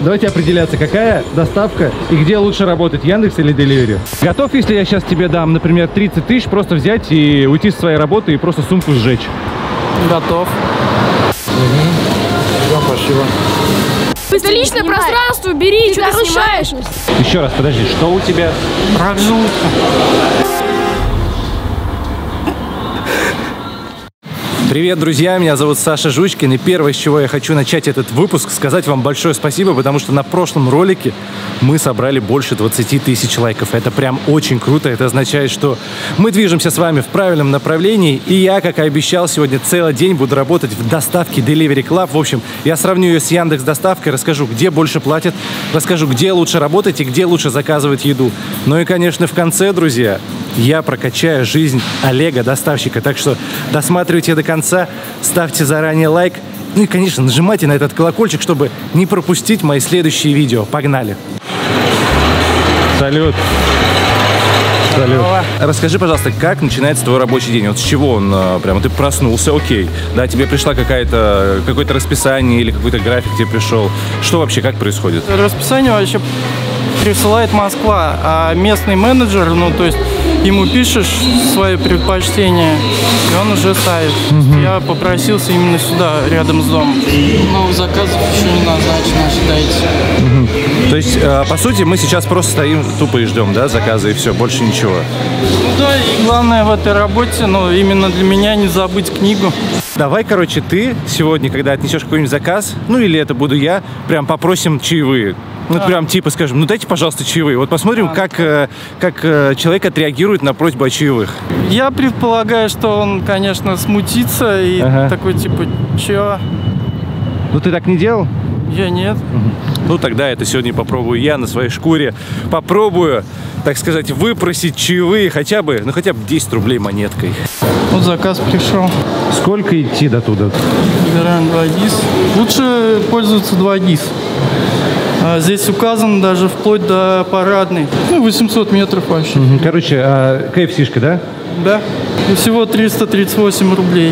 Давайте определяться, какая доставка и где лучше работать, Яндекс или Delivery. Готов, если я сейчас тебе дам, например, 30 тысяч, просто взять и уйти с своей работы и просто сумку сжечь? Готов. Спасибо. Это личное пространство, бери, что ты снимаешь? Еще раз, подожди, что у тебя? Рак желудка. Привет, друзья, меня зовут Саша Жучкин, и первое, с чего я хочу начать этот выпуск, сказать вам большое спасибо, потому что на прошлом ролике мы собрали больше 20 тысяч лайков. Это прям очень круто, это означает, что мы движемся с вами в правильном направлении, и я, как и обещал, сегодня целый день буду работать в доставке Delivery Club. В общем, я сравню ее с Яндекс.Доставкой, расскажу, где больше платят, расскажу, где лучше работать и где лучше заказывать еду. Ну и, конечно, в конце, друзья, я прокачаю жизнь Олега, доставщика. Так что досматривайте до конца, ставьте заранее лайк. Ну и, конечно, нажимайте на этот колокольчик, чтобы не пропустить мои следующие видео. Погнали! Салют! Салют! Расскажи, пожалуйста, как начинается твой рабочий день? Вот с чего он прямо? Ты проснулся, окей. Да, тебе пришла какое-то расписание или какой-то график тебе пришел. Что вообще, как происходит? Расписание вообще присылает Москва, а местный менеджер, ну, то есть ему пишешь свои предпочтения, и он уже ставит. Я попросился именно сюда, рядом с домом. Новых заказов еще не назначено, считайте. То есть, по сути, мы сейчас просто стоим тупо и ждем, да, заказы, и все, больше ничего. Ну да, и главное в этой работе, ну, именно для меня не забыть книгу. Давай, короче, ты сегодня, когда отнесешь какой-нибудь заказ, ну или это буду я, прям попросим чаевые. Ну, прям типа скажем, ну дайте, пожалуйста, чаевые. Вот посмотрим, как человек отреагирует на просьбу о чаевых. Я предполагаю, что он, конечно, смутится и такой типа, чё? Ну ты так не делал? Я нет. Ну тогда это сегодня попробую я на своей шкуре. Попробую, так сказать, выпросить чаевые хотя бы 10 рублей монеткой. Вот заказ пришел. Сколько идти до туда? Выбираем 2 ГИС. Лучше пользоваться 2 ГИС. Здесь указано даже вплоть до парадной. Ну, 800 метров вообще. Короче, KFC-шка, да? Да. И всего 338 рублей.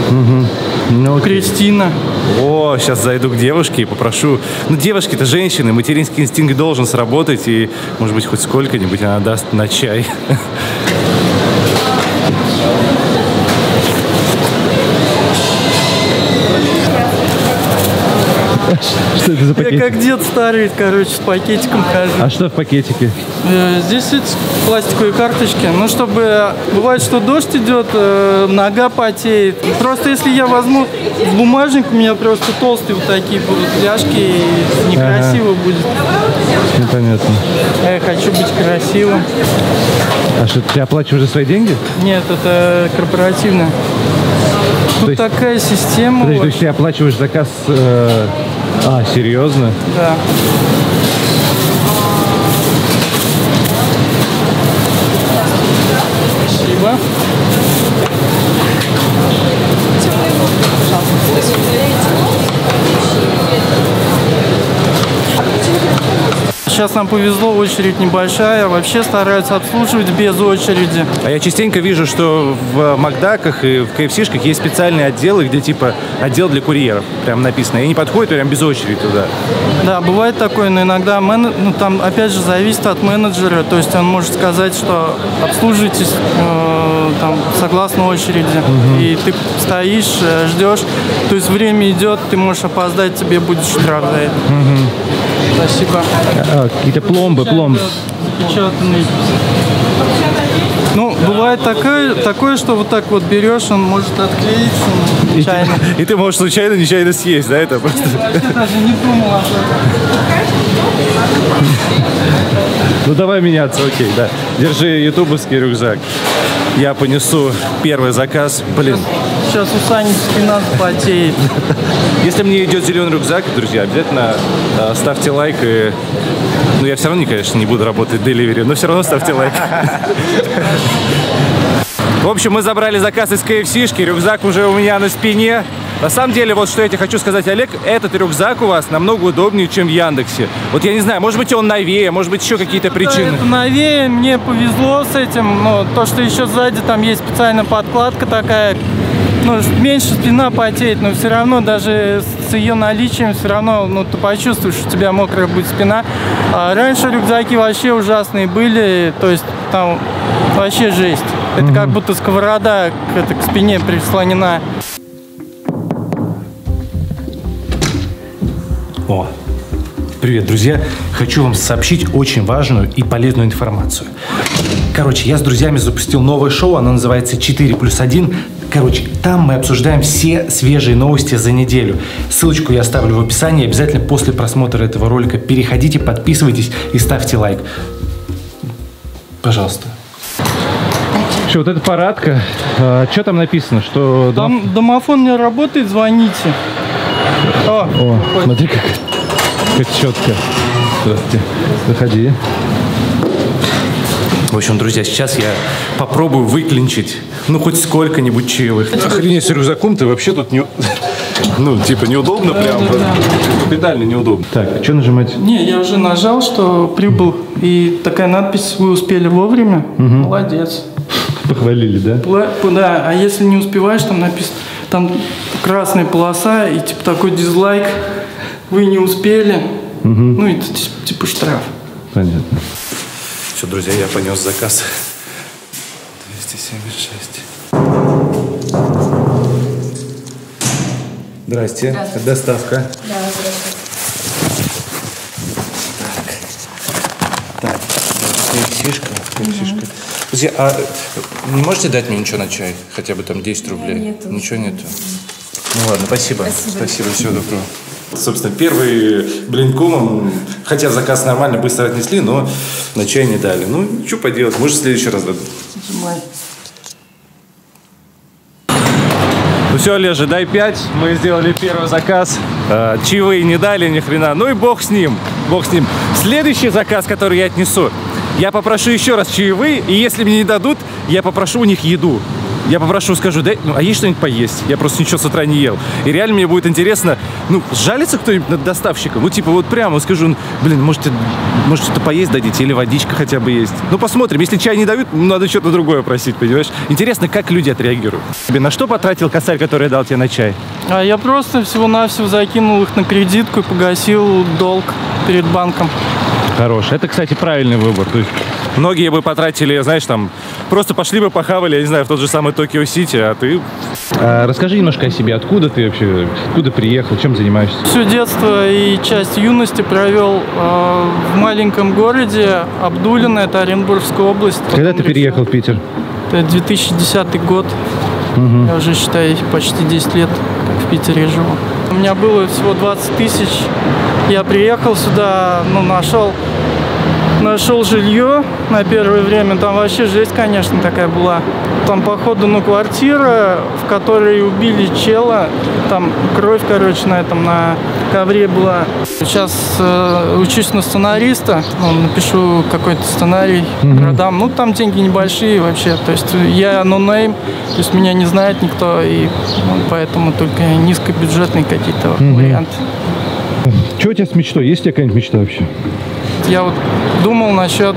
Ну, Кристина. О, сейчас зайду к девушке и попрошу. Ну, девушки-то женщины, материнский инстинкт должен сработать. И, может быть, хоть сколько-нибудь она даст на чай. Что это за пакетик? Я как дед старый, короче, с пакетиком хожу. А что в пакетике? Здесь эти пластиковые карточки. Ну, чтобы... Бывает, что дождь идет, нога потеет. Просто если я возьму в бумажник, у меня просто толстые вот такие будут ляжки, и некрасиво будет. Непонятно. Я хочу быть красивым. А что, ты оплачиваешь за свои деньги? Нет, это корпоративно. Тут такая система. Подожди, то есть ты оплачиваешь заказ... серьезно? Да. Спасибо. Сейчас нам повезло, очередь небольшая. Вообще стараются обслуживать без очереди. А я частенько вижу, что в Макдаках и в KFC-шках есть специальные отделы, где типа отдел для курьеров. Прям написано. И они подходят прям без очереди туда. Да, бывает такое, но иногда там опять же зависит от менеджера. То есть он может сказать, что обслуживайтесь там, согласно очереди. И ты стоишь, ждешь. То есть время идет, ты можешь опоздать, тебе будет штраф за это. Спасибо. Какие-то пломбы. Запечатанный. Ну, бывает такое, что вот так вот берешь, он может отклеиться нечаянно. И ты можешь случайно, нечаянно съесть, да? Это просто... Я вообще даже не думал об этом. Ну давай меняться, окей, да. Держи ютубовский рюкзак. Я понесу первый заказ. Блин. Сейчас у Сани спина потеет. Если мне идет зеленый рюкзак, друзья, обязательно ставьте лайк. И... Ну, я все равно, конечно, не буду работать в Delivery, но все равно ставьте лайк. В общем, мы забрали заказ из KFC-шки, рюкзак уже у меня на спине. На самом деле, вот что я тебе хочу сказать, Олег, этот рюкзак у вас намного удобнее, чем в Яндексе. Вот я не знаю, может быть он новее, может быть еще какие-то причины. Да, это новее, мне повезло с этим, но то, что еще сзади там есть специальная подкладка такая, ну, меньше спина потеет, но все равно даже с ее наличием все равно, ну, ты почувствуешь, что у тебя мокрая будет спина. А раньше рюкзаки вообще ужасные были, то есть там вообще жесть. Это как будто сковорода к спине прислонена. О, привет, друзья! Хочу вам сообщить очень важную и полезную информацию. Короче, я с друзьями запустил новое шоу, оно называется 4+1. Короче, там мы обсуждаем все свежие новости за неделю. Ссылочку я оставлю в описании. Обязательно после просмотра этого ролика переходите, подписывайтесь и ставьте лайк. Пожалуйста. Что, вот эта парадка, что там написано? Что там домофон не работает, звоните. О, смотри, как четко. Здравствуйте. Заходи. В общем, друзья, сейчас я попробую выклинчить, ну, хоть сколько-нибудь чаевых. Охренеть, с рюкзаком ты вообще тут не... Ну, типа, неудобно прям. Капитально неудобно. Так, что нажимать? Не, я уже нажал, что прибыл. И такая надпись: вы успели вовремя. Молодец. Похвалили, да? Да, а если не успеваешь, там написано, там красная полоса и типа такой дизлайк. Вы не успели. Ну, это типа штраф. Понятно. Все, друзья, я понес заказ. 276. Здрасте. Здравствуйте. Доставка. Да, здравствуйте. Так, фишка. Друзья, а не можете дать мне ничего на чай? Хотя бы там 10 рублей? Нету. Ничего нету? Ну ладно, спасибо. Спасибо, всего доброго. Собственно, первый блин комом, хотя заказ нормально, быстро отнесли, но на чай не дали. Ну, что поделать, может, в следующий раз дадут. Ну все, Олежа, дай 5. Мы сделали первый заказ. Чаевые не дали ни хрена. Ну и бог с ним. Бог с ним. Следующий заказ, который я отнесу, я попрошу еще раз чаевые. И если мне не дадут, я попрошу у них еду. Я попрошу, скажу, дай, ну, а есть что-нибудь поесть? Я просто ничего с утра не ел. И реально мне будет интересно, ну, жалится кто-нибудь над доставщиком? Ну, типа, вот прямо скажу, блин, может что-то поесть дадите? Или водичка хотя бы есть? Ну, посмотрим. Если чай не дают, надо что-то другое просить, понимаешь? Интересно, как люди отреагируют. На что потратил косарь, который я дал тебе на чай? А я просто всего-навсего закинул их на кредитку и погасил долг перед банком. Хороший. Это, кстати, правильный выбор. То есть многие бы потратили, знаешь, там, просто пошли бы похавали, я не знаю, в тот же самый Токио-Сити, а ты... Расскажи немножко о себе. Откуда ты вообще, откуда приехал, чем занимаешься? Все детство и часть юности провел в маленьком городе Абдулино, это Оренбургская область. Когда ты переехал в Питер? Это 2010 год. Я уже, считай, почти 10 лет как в Питере живу. У меня было всего 20 тысяч. Я приехал сюда, ну, нашел жилье на первое время. Там вообще жесть, конечно, такая была. Там, походу, ну, квартира, в которой убили чела. Там кровь, короче, на ковре была. Сейчас учусь на сценариста. Напишу какой-то сценарий продам. Ну, там деньги небольшие вообще. То есть я no-name, то есть меня не знает никто. И поэтому только низкобюджетные какие-то варианты. Что у тебя с мечтой? Есть у тебя какая-нибудь мечта вообще? Я вот думал насчет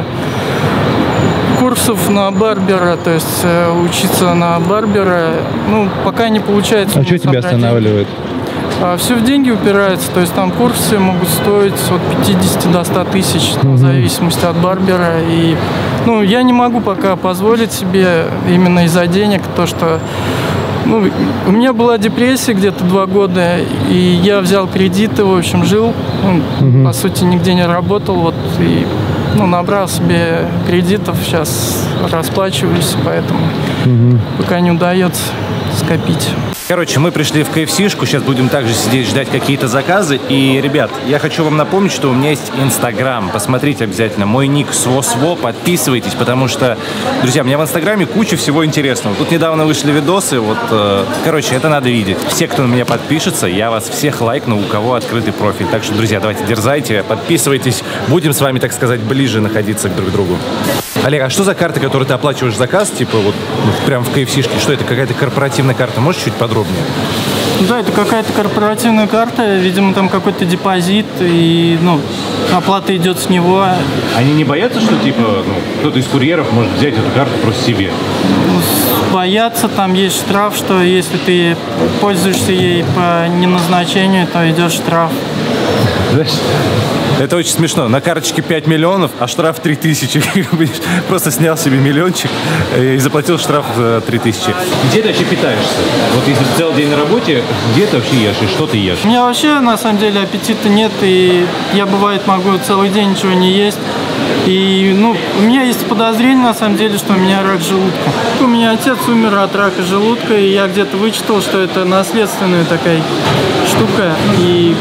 курсов на барбера, то есть учиться на барбера. Ну, пока не получается. А что тебя останавливает? Все в деньги упирается, то есть там курсы могут стоить от 50 до 100 тысяч, в зависимости от барбера. И, ну, я не могу пока позволить себе именно из-за денег то, что... Ну, у меня была депрессия где-то 2 года, и я взял кредиты, в общем, жил, по сути, нигде не работал, вот, и, ну, набрал себе кредитов, сейчас расплачиваюсь, поэтому пока не удается скопить. Короче, мы пришли в KFC-шку, сейчас будем также сидеть, ждать какие-то заказы. И, ребят, я хочу вам напомнить, что у меня есть Инстаграм. Посмотрите обязательно. Мой ник СВО, подписывайтесь, потому что, друзья, у меня в Инстаграме куча всего интересного. Тут недавно вышли видосы, вот, короче, это надо видеть. Все, кто на меня подпишется, я вас всех лайкну, у кого открытый профиль. Так что, друзья, давайте дерзайте, подписывайтесь. Будем с вами, так сказать, ближе находиться друг к другу. Олег, а что за карта, которую ты оплачиваешь заказ, типа вот прям в KFC-шке? Что это, какая-то корпоративная карта? Можешь чуть подробнее? Да, это какая-то корпоративная карта, видимо, там какой-то депозит, и, ну, оплата идет с него. Они не боятся, что типа кто-то из курьеров может взять эту карту просто себе? Боятся, там есть штраф, что если ты пользуешься ей по неназначению, то идет штраф. Знаешь, это очень смешно. На карточке 5 миллионов, а штраф 3000. Просто снял себе миллиончик и заплатил штраф за 3000. Где ты вообще питаешься? Вот если ты целый день на работе, где ты вообще ешь и что ты ешь? У меня вообще, на самом деле, аппетита нет, и я, бывает, могу целый день ничего не есть. И, у меня есть подозрение, на самом деле, что у меня рак желудка. У меня отец умер от рака желудка, и я где-то вычитал, что это наследственная такая штука. И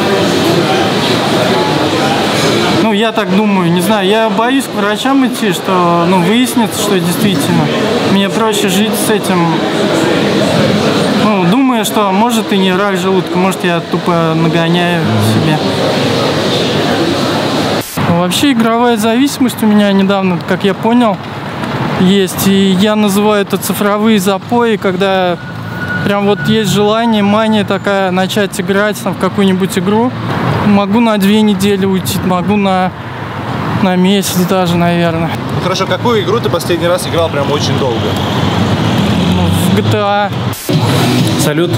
я так думаю, не знаю, я боюсь к врачам идти, что, выяснится, что действительно мне проще жить с этим, думая, что может и не рак желудка, может я тупо нагоняю себе. Вообще игровая зависимость у меня недавно, как я понял, есть, и я называю это цифровые запои, когда прям вот есть желание, мания такая начать играть в какую-нибудь игру. Могу на 2 недели уйти, могу на месяц даже, наверное. Ну хорошо, какую игру ты последний раз играл прям очень долго? В GTA. Салют,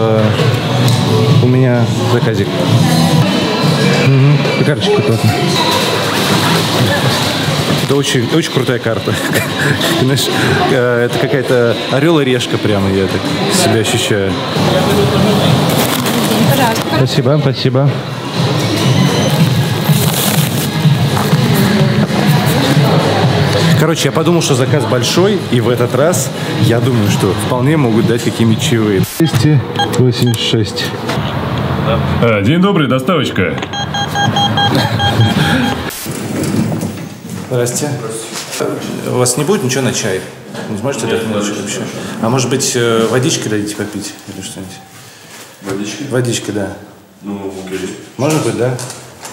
у меня заказик. Карточка платная. Это очень, очень крутая карта. Знаешь, это какая-то орел и решка прямо, я так себя ощущаю. Спасибо, спасибо. Короче, я подумал, что заказ большой, и в этот раз я думаю, что вполне могут дать какие-нибудь чаевые. 286. День добрый, доставочка. Здрасте. У вас не будет ничего на чай? Не сможете дать мне ничего вообще? А может быть, водички дадите попить или что-нибудь? Водички? Водички, да. Ну, окей. Может быть, да?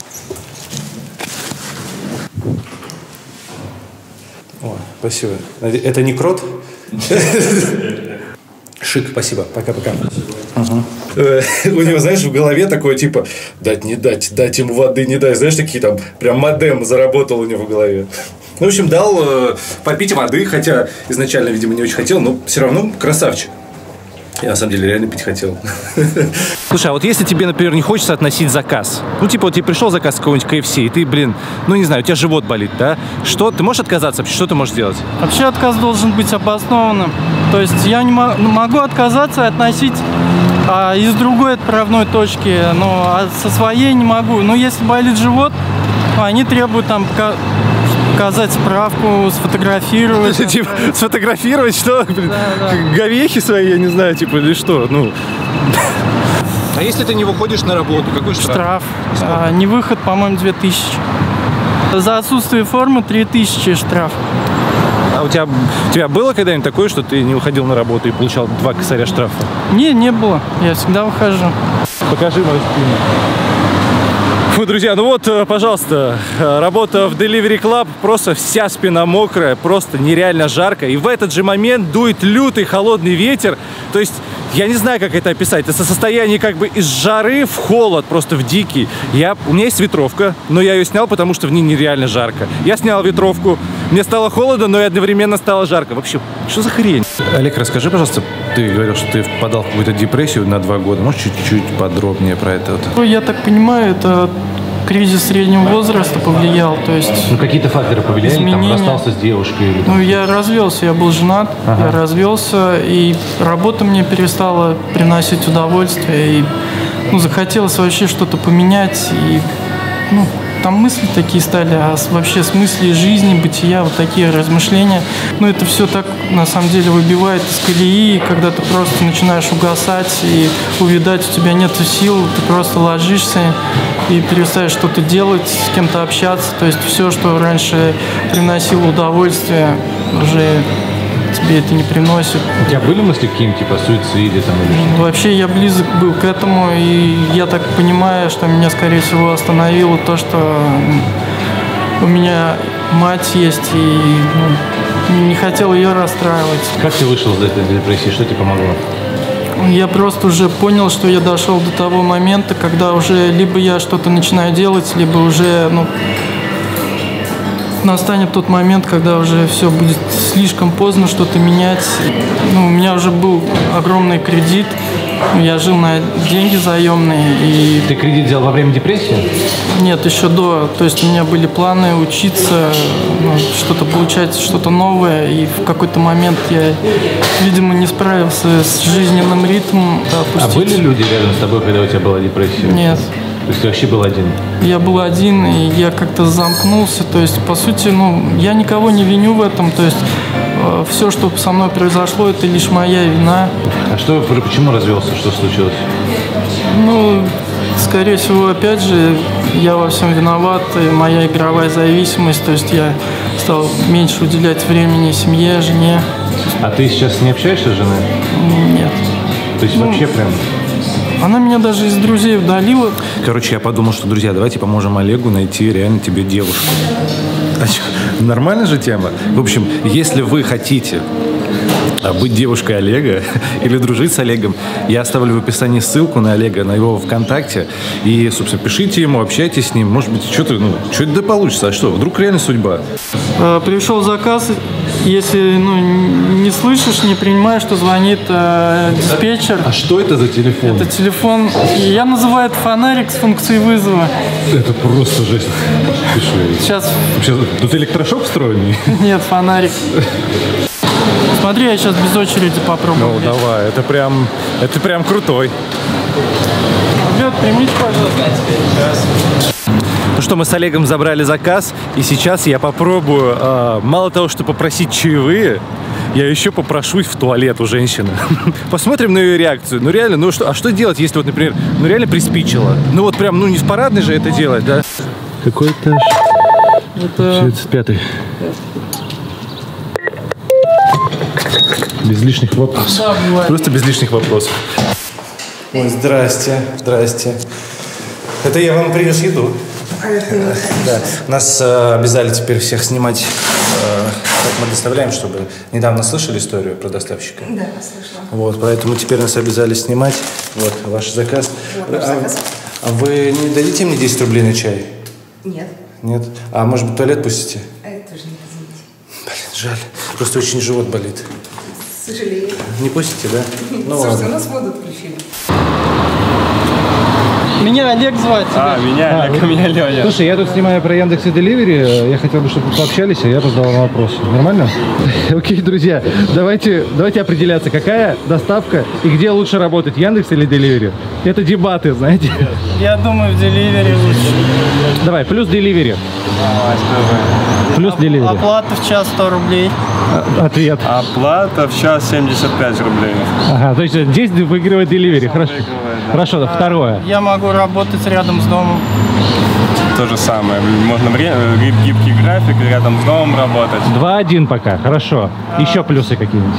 О, спасибо. Это не крот? Шик, спасибо. Пока-пока. Угу. У него, знаешь, в голове такое типа дать, не дать, дать ему воды, не дать. Знаешь, такие там прям модем заработал у него в голове. Ну, в общем, дал попить воды, хотя изначально, видимо, не очень хотел, но все равно красавчик. Я на самом деле реально пить хотел. Слушай, а вот если тебе, например, не хочется относить заказ, вот тебе пришел заказ какого-нибудь KFC, и ты, не знаю, у тебя живот болит, да? Что, ты можешь отказаться? Что ты можешь делать? Вообще отказ должен быть обоснованным. То есть я не могу отказаться и относить из другой отправной точки, но со своей не могу. Но если болит живот, они требуют там показать справку, сфотографировать. Типа, сфотографировать что? Да. Говехи свои, я не знаю, или что? А если ты не выходишь на работу, какой штраф? Штраф. Не выход, по-моему, 2000. За отсутствие формы 3000 штраф. А у тебя было когда-нибудь такое, что ты не выходил на работу и получал 2 косаря штрафа? Не было. Я всегда выхожу. Покажи мою спину. Фу, друзья, пожалуйста, работа в Delivery Club, просто вся спина мокрая, просто нереально жарко. И в этот же момент дует лютый холодный ветер. То есть, я не знаю, как это описать. Это состояние из жары в холод, просто в дикий. У меня есть ветровка, но я ее снял, потому что в ней нереально жарко. Я снял ветровку, мне стало холодно, но и одновременно стало жарко. Вообще, что за хрень? Олег, расскажи, пожалуйста, ты говорил, что ты впадал в какую-то депрессию на 2 года. Можешь чуть-чуть подробнее про это? Я так понимаю, это кризис среднего возраста повлиял, то есть... какие-то факторы повлияли, изменения. Там расстался с девушкой? Или, я развелся, я был женат, я развелся, и работа мне перестала приносить удовольствие, и захотелось вообще что-то поменять, и там мысли такие стали, вообще смысле жизни, бытия, вот такие размышления. Это все так, на самом деле, выбивает из колеи, когда ты просто начинаешь угасать, и увидать у тебя нет сил, ты просто ложишься и перестаешь что-то делать, с кем-то общаться. То есть все, что раньше приносило удовольствие, уже тебе это не приносит. У тебя были мысли какие-нибудь, типа суициде там или Вообще я близок был к этому, и я так понимаю, что меня, скорее всего, остановило то, что у меня мать есть, и не хотел ее расстраивать. Как ты вышел из этой депрессии? Что тебе помогло? Я просто уже понял, что я дошел до того момента, когда уже либо я что-то начинаю делать, либо уже, настанет тот момент, когда уже все будет слишком поздно что-то менять. У меня уже был огромный кредит, я жил на деньги заемные. И... Ты кредит взял во время депрессии? Нет, еще до. То есть у меня были планы учиться, что-то получать, что-то новое. И в какой-то момент я, видимо, не справился с жизненным ритмом. А были люди рядом с тобой, когда у тебя была депрессия? Нет. То есть ты вообще был один? Я был один, и я как-то замкнулся. То есть, по сути, я никого не виню в этом. То есть, все, что со мной произошло, это лишь моя вина. А почему развелся? Что случилось? Скорее всего, опять же, я во всем виноват. И моя игровая зависимость. То есть, я стал меньше уделять времени семье, жене. А ты сейчас не общаешься с женой? Нет. То есть, вообще прям... Она меня даже из друзей удалила. Короче, я подумал, что, друзья, давайте поможем Олегу найти реально тебе девушку. Нормальная же тема. В общем, если вы хотите быть девушкой Олега или дружить с Олегом, я оставлю в описании ссылку на Олега, на его ВКонтакте. И, собственно, пишите ему, общайтесь с ним. Может быть, что-то да получится. А что, вдруг реально судьба? Пришел заказ. Если не слышишь, не принимаешь, то звонит диспетчер. А что это за телефон? Это телефон. Я называю это фонарик с функцией вызова. Это просто жесть. Сейчас. Тут электрошок встроенный? Нет, фонарик. Смотри, я сейчас без очереди попробую. Давай, это прям крутой. Ребят, примите, пожалуйста. Ну что, мы с Олегом забрали заказ, и сейчас я попробую, мало того, что попросить чаевые, я еще попрошусь в туалет у женщины. Посмотрим на ее реакцию. Реально, а что делать, если например, реально приспичило? Не в парадной же это делать, да? Какой этаж? Это... 35-й. Без лишних вопросов. Да, просто без лишних вопросов. Ой, здрасте. Это я вам принес еду. Да. Нас обязали теперь всех снимать, как мы доставляем, чтобы... Недавно слышали историю про доставщика? Да, слышала. Поэтому теперь нас обязали снимать. Ваш заказ. А вы не дадите мне 10 рублей на чай? Нет. Нет? А может быть, в туалет пустите? Это тоже нет, извините. Блин, жаль. Просто очень живот болит. Сожалею. Не пустите, да? Слушайте, у нас воду отключили. Меня Олег звать. Меня Олег, меня Леня. Слушай, я тут снимаю про Яндекс.Деливери. Я хотел бы, чтобы вы пообщались, а я задал вам вопрос. Нормально? Окей, друзья, давайте определяться, какая доставка и где лучше работать, Яндекс или Деливери? Это дебаты, знаете. Я думаю, в Деливери лучше. Давай, плюс Деливери. Плюс Деливери. Оплата в час 100 рублей. Ответ. Оплата в час 75 рублей. Ага, то есть здесь выигрывает Деливери. Хорошо. Хорошо, второе. Я могу работать рядом с домом. То же самое. Можно гибкий график рядом с домом работать. 2-1 пока. Хорошо. Еще плюсы какие-нибудь?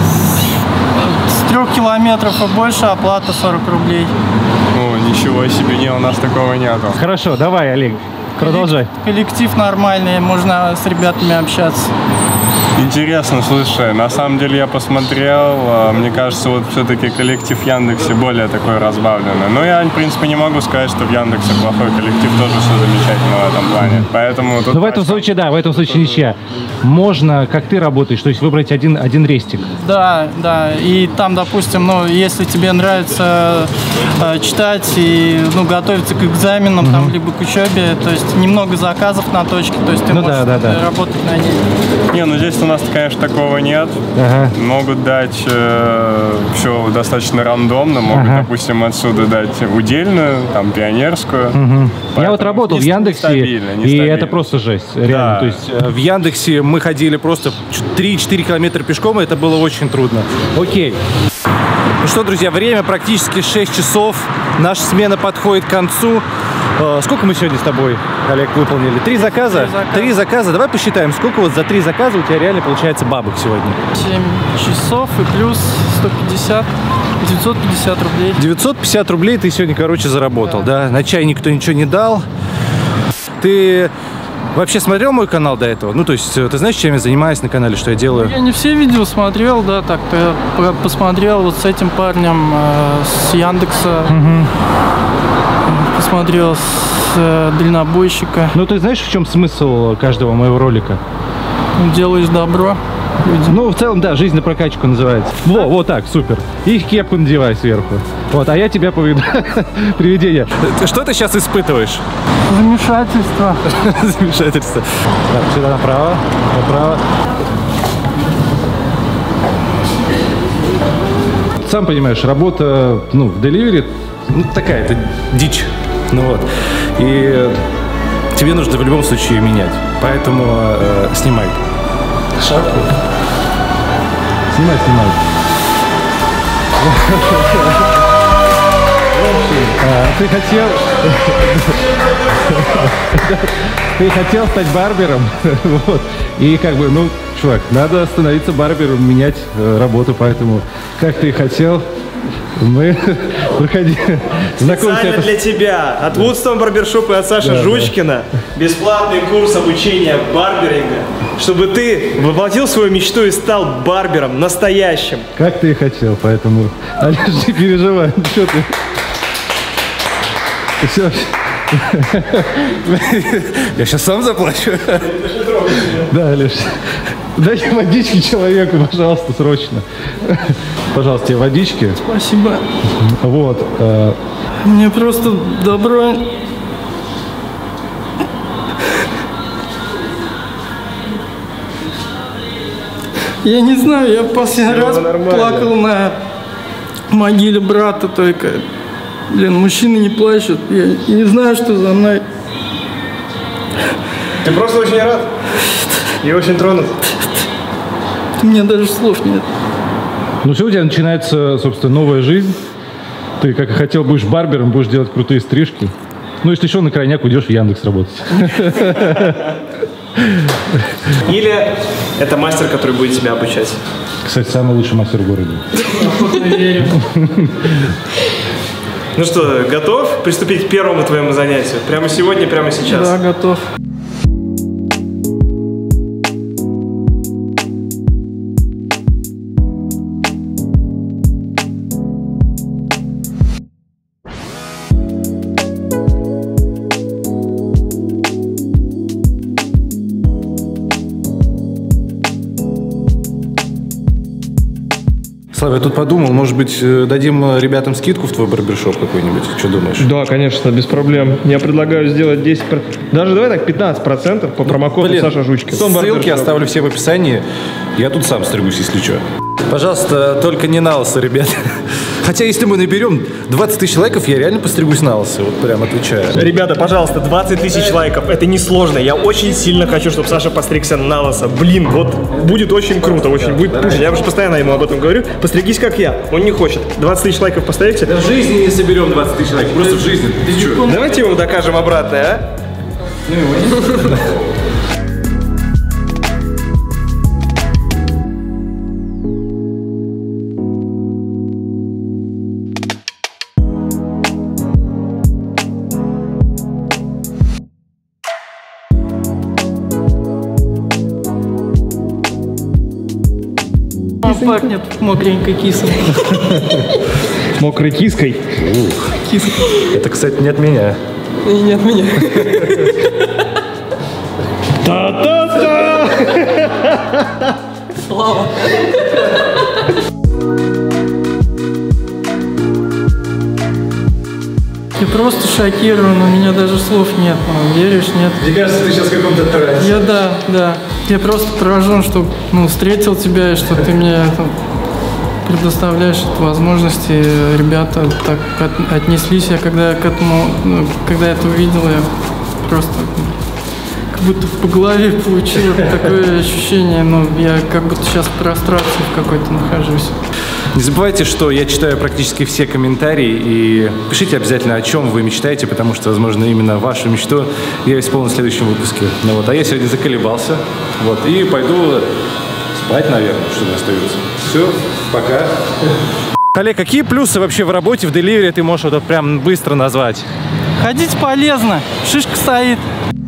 С 3 километров и больше оплата 40 рублей. Ничего себе, у нас такого нету. Хорошо, давай, Олег, продолжай. Коллектив нормальный, можно с ребятами общаться. Интересно, слушай, на самом деле я посмотрел, мне кажется, все-таки коллектив в Яндексе более такой разбавленный. Но я, в принципе, не могу сказать, что в Яндексе плохой коллектив, тоже все замечательно в этом плане. Поэтому тут... в этом случае, да, в этом случае ничья. Можно, как ты работаешь, то есть выбрать один рестик. Да, и там, допустим, если тебе нравится читать и, готовиться к экзаменам, там, либо к учебе, то есть немного заказов на точке, то есть ты можешь работать на ней. Здесь у нас, конечно, такого нет. Могут дать все достаточно рандомно. Могут, допустим, отсюда дать удельную, там, пионерскую. Я работал в Яндексе, и это просто жесть. Реально. Да. То есть в Яндексе мы ходили просто 3-4 километра пешком, и это было очень трудно. Окей. Ну что, друзья, время практически 6 часов. Наша смена подходит к концу. Сколько мы сегодня с тобой, Олег, выполнили? 3 заказа? 3 заказа. Давай посчитаем, сколько за 3 заказа у тебя реально получается бабок сегодня. 7 часов и плюс 150, 950 рублей. 950 рублей ты сегодня, заработал, да? На чай никто ничего не дал. Ты вообще смотрел мой канал до этого? Ну, то есть, ты знаешь, чем я занимаюсь на канале, что я делаю? Я не все видео смотрел, да, так-то я посмотрел вот с этим парнем с Яндекса, посмотрел с дальнобойщика. Ну, ты знаешь, в чем смысл каждого моего ролика? Делаешь добро людям. Ну, в целом, да, жизнь на прокачку называется. Во, вот так, супер. И кепку надевай сверху. Вот, а я тебя поведу. Привидение. Что ты сейчас испытываешь? Замешательство. Замешательство. Так, сюда направо, направо. Сам понимаешь, работа, ну, в деливери, ну, такая, это дичь. Ну вот. И тебе нужно в любом случае менять. Поэтому снимай шапку. Снимай. Ты хотел... Ты хотел стать барбером. Вот. И как бы, ну, чувак, надо становиться барбером, менять работу, поэтому как ты и хотел, мы проходи. Специально для тебя от Woodstone барбершопа и от Саши Жучкина бесплатный курс обучения барберинга, чтобы ты воплотил свою мечту и стал барбером настоящим. Как ты и хотел, поэтому, Олеж, не переживай, что ты... Все. Я сейчас сам заплачу. Да, Олеж. Дайте водички человеку, пожалуйста, срочно. Пожалуйста, тебе водички. Спасибо. Вот. Мне просто добро. Я не знаю, я последний раз плакал на могиле брата только. Блин, мужчины не плачут. Я не знаю, что за мной. Ты просто очень рад и очень тронут. У меня даже слов нет. Ну все, у тебя начинается, собственно, новая жизнь. Ты, как и хотел, будешь барбером, будешь делать крутые стрижки. Ну, если что, на крайняк уйдешь в Яндекс работать. Или это мастер, который будет тебя обучать. Кстати, самый лучший мастер в городе. Верю. Ну что, готов приступить к первому твоему занятию? Прямо сегодня, прямо сейчас? Да, готов. Слава, я тут подумал, может быть, дадим ребятам скидку в твой барбершоп какой-нибудь? Что думаешь? Да, конечно, без проблем. Я предлагаю сделать 10%, даже давай так 15% по промокоду Саша Жучкин. Ссылки оставлю все в описании. Я тут сам стригусь, если что. Пожалуйста, только не на лысо, ребят. Хотя, если мы наберем 20 тысяч лайков, я реально постригусь на лысо, вот прям отвечаю. Ребята, пожалуйста, 20 тысяч лайков, это несложно. Я очень сильно хочу, чтобы Саша постригся на лысо. Блин, вот будет очень круто, очень будет пушить. Я уже постоянно ему об этом говорю. Постригись как я, он не хочет. 20 тысяч лайков поставите. Да в жизни не соберем 20 тысяч лайков, просто в жизни. Ты что? Давайте ему докажем обратное, а? Пахнет мокренькой кисой. Мокрой киской. Это, кстати, не от меня. И не от меня. Та-та-та! Слава. Я просто шокирован, у меня даже слов нет. Веришь, нет? Мне кажется, ты сейчас в каком-то трансе. Я да. Я просто поражен, что встретил тебя и что ты мне предоставляешь эту возможность. И ребята так отнеслись. Я когда к этому, когда это увидел, я просто как будто по голове получил такое ощущение. Я как будто сейчас в прострации в какой-то нахожусь. Не забывайте, что я читаю практически все комментарии, и пишите обязательно, о чем вы мечтаете, потому что, возможно, именно вашу мечту я исполню в следующем выпуске. Ну вот, а я сегодня заколебался, вот, и пойду спать, наверное, что мне остается. Все, пока. Олег, какие плюсы вообще в работе в деливере ты можешь вот прям быстро назвать? Ходить полезно, шишка стоит.